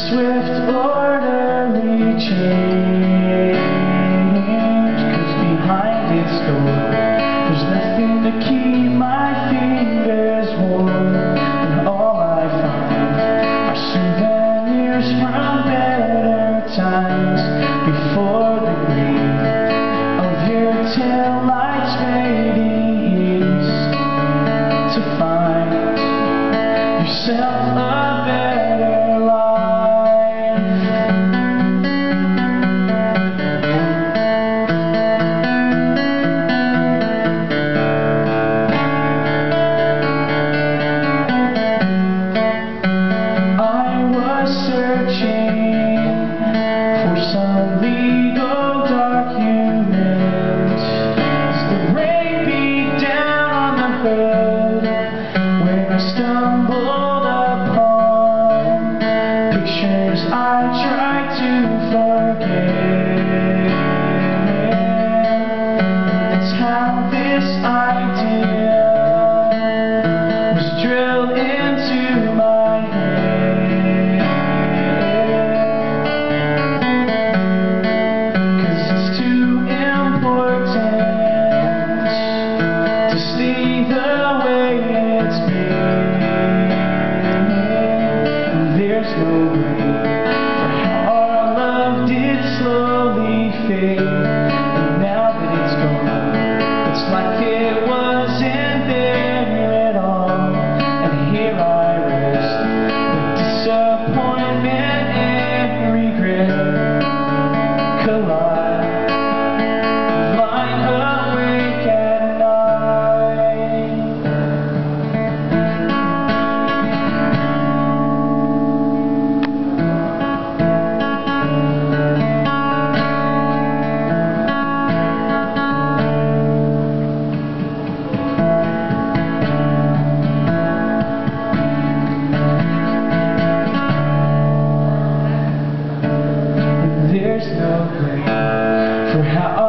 swift, orderly change, 'cause behind its door there's nothing to keep my fingers warm, and all I find are souvenirs from better times, before the gleam of your tail lights fading east, to find yourself a better life. I was searching for some legal document, as the rain beat down on the hood, when I stumbled upon pictures I tried to forget. That's how this idea was drilled into my head, 'cause it's too important to see the way it's been. There's no way for how our love did slowly fade, and now that it's gone, it's like it wasn't there at all. And here I rest, with disappointment and regret collide, lying awake at night. There's no way for how